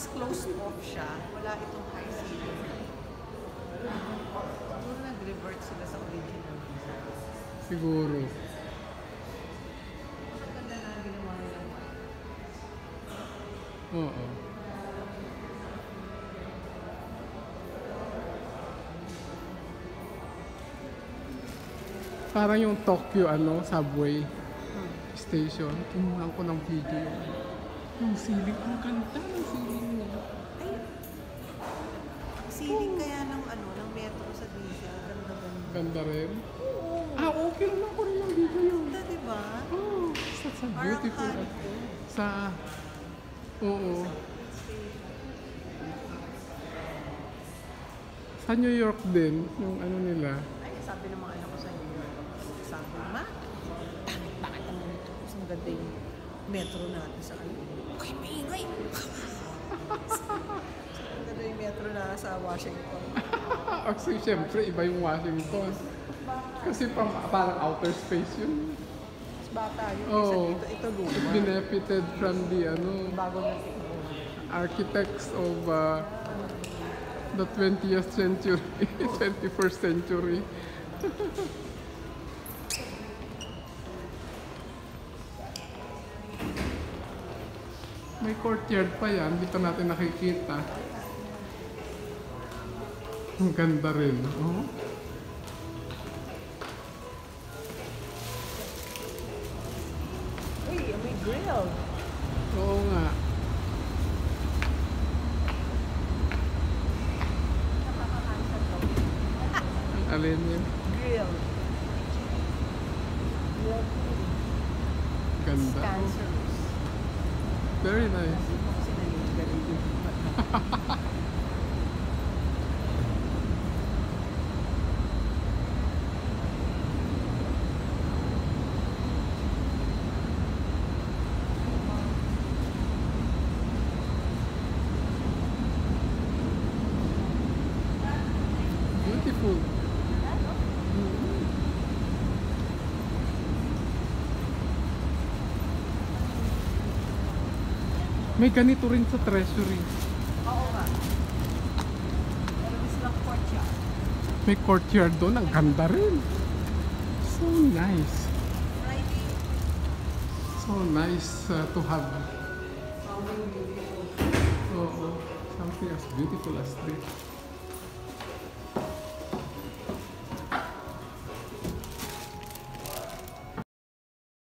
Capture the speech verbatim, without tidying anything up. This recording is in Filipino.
closed off siya. Wala itong high ceiling. Siguro nag-revert sila sa original design. Siguro. Maganda na ginawa nila. Oo. Parang yung Tokyo ano, subway Hmm. station. Tinunan ko ng video. Yung ceiling, ang ganda ng ceiling niya. Ay, ceiling kaya ng ano, ng metro sa Giza. Ganda-ganda. Ganda rin. Oo. Ah, okay naman ko rin yung video yun. Ganda, diba? Oh, such a Parang beautiful. kanto. Sa, oo. Sa New York din, yung ano nila. Ay, sabi ng mga anak ko sa New York. Sabi, ma, pangit, bakit ang ganito? Mas maganda yung metro natin sa ano. Okay, maingay. Maganda yung metro na sa Washington. Actually, syempre, iba yung Washington. Kasi pang, parang outer space yun. Mas bata yun. Oo. Kasi ito, ito It luma. benefited from the ano, Bago ng technology. architects of uh, the twentieth century, twenty-first century. May courtyard pa yan, hindi pa natin nakikita. Ang ganda rin, oh. Uy, may grill. Oo nga. Alin yun? Grill. Grill. Ganda. Cancerous. Very nice. Kasi naliligalig yung bata. Beautiful. May ganito rin sa Treasury. Oo nga. Pero mas lang courtyard. May courtyard doon. Ang ganda rin. So nice. Friday. So nice uh, to have. Something beautiful. Oo. Something as beautiful as this.